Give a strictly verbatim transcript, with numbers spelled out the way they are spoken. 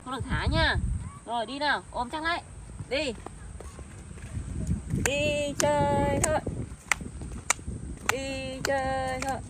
không được thả nha. Rồi đi nào, ôm chắc lại. Đi. Đi chơi thôi. Đi chơi thôi.